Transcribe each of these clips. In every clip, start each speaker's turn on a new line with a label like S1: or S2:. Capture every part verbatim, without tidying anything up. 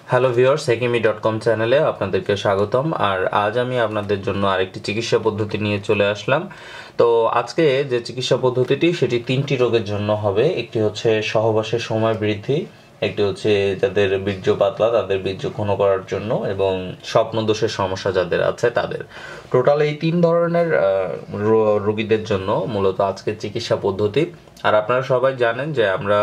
S1: Hello viewers, হেকিমি dot com চ্যানেলে আপনাদেরকে স্বাগতম। আর আজ আমি আপনাদের জন্য আরেকটি চিকিৎসা পদ্ধতি নিয়ে চলে আসলাম। তো আজকে যে চিকিৎসা পদ্ধতিটি সেটি তিনটি রোগের জন্য হবে। একটি হচ্ছে সহবাসের সময় বৃদ্ধি, একটি হচ্ছে যাদের বীর্য পাতলা তাদের বীর্য ঘন করার জন্য, এবং স্বপ্নদোষের সমস্যা যাদের আছে তাদের। টোটাল এই তিন ধরনের রোগীদের জন্য মূলত আজকের চিকিৎসা পদ্ধতি। আর আপনারা সবাই জানেন যে আমরা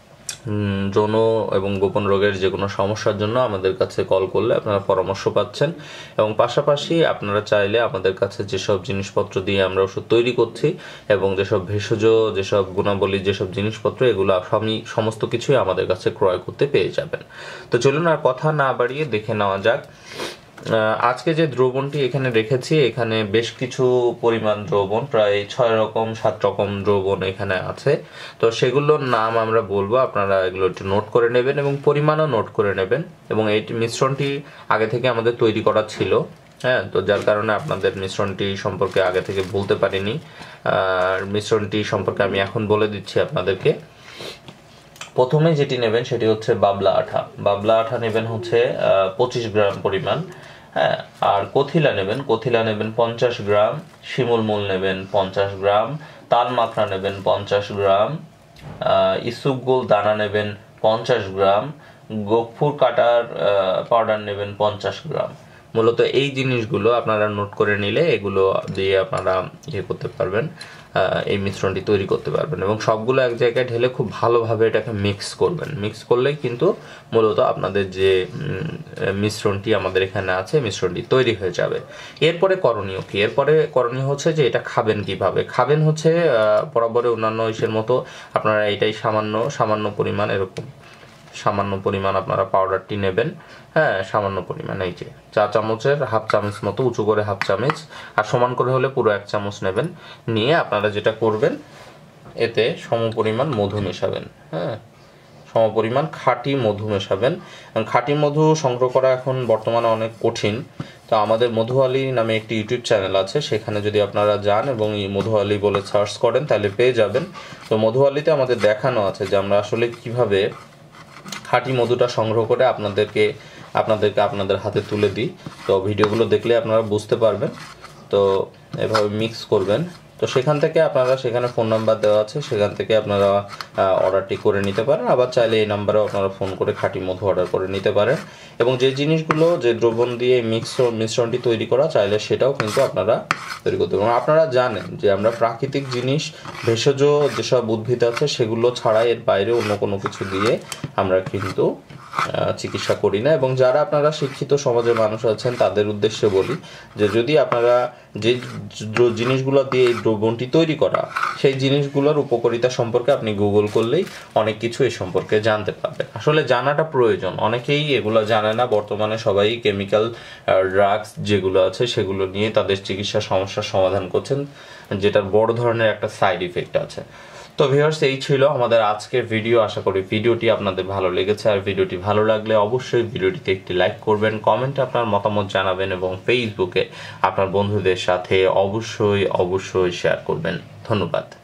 S1: যৌন এবং গোপন রোগের যে কোনো সমস্যার জন্য আমাদের কাছে কল করলে আপনারা পরামর্শ পাচ্ছেন, এবং পাশাপাশি আপনারা চাইলে আমাদের কাছে যেসব জিনিসপত্র দিয়ে আমরা ওষুধ তৈরি করছি এবং যেসব ভেষজ যেসব গুণাবলী যেসব জিনিসপত্র এগুলো সবই সমস্ত কিছুই আমাদের কাছে ক্রয় করতে পেয়ে যাবেন। তো চলুন আর কথা না বাড়িয়ে দেখে নেওয়া যাক। আজকে যে দ্রবণটি এখানে রেখেছি, এখানে বেশ কিছু পরিমাণ দ্রবণ, প্রায় ছয় রকম সাত রকম দ্রবণ এখানে আছে। তো সেগুলোর নাম আমরা বলবো, আপনারা এগুলো একটু নোট করে নেবেন এবং পরিমাণও নোট করে নেবেন। এবং এই মিশ্রণটি আগে থেকে আমাদের তৈরি করা ছিল, হ্যাঁ, তো যার কারণে আপনাদের মিশ্রণটি সম্পর্কে আগে থেকে বলতে পারিনি। আর মিশ্রণটি সম্পর্কে আমি এখন বলে দিচ্ছি আপনাদেরকে। প্রথমে যেটি নেবেন সেটি হচ্ছে বাবলা আঠা। বাবলা আঠা নেবেন হচ্ছে পঁচিশ গ্রাম পরিমাণ, হ্যাঁ। আর কথিলা নেবেন, কথিলা নেবেন পঞ্চাশ গ্রাম। শিমুল মূল নেবেন পঞ্চাশ গ্রাম। তাল মাখনা নেবেন পঞ্চাশ গ্রাম। ইসুপগুল দানা নেবেন পঞ্চাশ গ্রাম। গোফুর কাটার পাউডার নেবেন পঞ্চাশ গ্রাম। মূলত এই জিনিসগুলো আপনারা নোট করে নিলে এগুলো দিয়ে আপনারা ইয়ে করতে পারবেন, এই মিশ্রণটি তৈরি করতে পারবেন। এবং সবগুলো এক জায়গায় ঢেলে খুব ভালোভাবে এটাকে মিক্স করবেন। মিক্স করলেই কিন্তু মূলত আপনাদের যে মিশ্রণটি আমাদের এখানে আছে মিশ্রণটি তৈরি হয়ে যাবে। এরপরে করণীয় কি? এরপরে করণীয় হচ্ছে যে এটা খাবেন কিভাবে। খাবেন হচ্ছে বরাবরের অন্যান্য ইসের মতো আপনারা এটাই সামান্য সামান্য পরিমাণ এরকম সামান্য পরিমাণ আপনারা পাউডারটি নেবেন, হ্যাঁ, সামান্য পরিমাণ, এই যে চা চামচের হাফ চামচ মতো উঁচু করে হাফ চামচ, আর সমান করে হলে পুরো এক চামচ নেবেন। নিয়ে আপনারা যেটা করবেন, এতে সম পরিমাণ মধু মেশাবেন, হ্যাঁ, সম পরিমাণ খাঁটি মধু মেশাবেন। খাঁটি মধু সংগ্রহ করা এখন বর্তমানে অনেক কঠিন। তো আমাদের মধুয়ালি নামে একটি ইউটিউব চ্যানেল আছে, সেখানে যদি আপনারা যান এবং এই মধুয়ালি বলে সার্চ করেন তাহলে পেয়ে যাবেন। তো মধুয়ালিতে আমাদের দেখানো আছে যে আমরা আসলে কিভাবে খাঁটি মধুটা সংগ্রহ করে আপনাদেরকে আপনাদেরকে আপনাদের হাতে তুলে দিই। তো ভিডিওগুলো দেখলে আপনারা বুঝতে পারবেন। তো এভাবে মিক্স করবেন। তো সেখান থেকে আপনারা, সেখানে ফোন নাম্বার দেওয়া আছে, সেখান থেকে আপনারা অর্ডারটি করে নিতে পারেন। আবার চাইলে এই নাম্বারেও আপনারা ফোন করে খাঁটি মধু অর্ডার করে নিতে পারেন। এবং যে জিনিসগুলো যে দ্রবণ দিয়ে মিক্স মিশ্রণটি তৈরি করা, চাইলে সেটাও কিন্তু আপনারা তৈরি করতে পারেন। আপনারা জানেন যে আমরা প্রাকৃতিক জিনিস, ভেষজ যেসব উদ্ভিদ আছে সেগুলো ছাড়া এর বাইরে অন্য কোনো কিছু দিয়ে আমরা কিন্তু চিকিৎসা করি না। এবং যারা আপনারা শিক্ষিত সমাজের মানুষ আছেন তাদের উদ্দেশ্যে বলি যে যদি আপনারা যে জিনিসগুলো দিয়ে এই দ্রবণটি তৈরি করা, সেই জিনিসগুলোর উপকারিতা সম্পর্কে আপনি গুগল করলেই অনেক কিছু এই সম্পর্কে জানতে পারবেন। আসলে জানাটা প্রয়োজন, অনেকেই এগুলো জানে না। বর্তমানে সবাই কেমিক্যাল ড্রাগস যেগুলো আছে সেগুলো নিয়ে তাদের চিকিৎসা সমস্যার সমাধান করছেন, যেটার বড় ধরনের একটা সাইড ইফেক্ট আছে। তো ভিউয়ার্স, এই ছিল আমাদের আজকের ভিডিও। আশা করি ভিডিওটি আপনাদের ভালো লেগেছে। আর ভিডিওটি ভালো লাগলে অবশ্যই ভিডিওটিতে একটি লাইক করবেন, কমেন্টে আপনার মতামত জানাবেন এবং ফেসবুকে আপনার বন্ধুদের সাথে অবশ্যই অবশ্যই শেয়ার করবেন। ধন্যবাদ।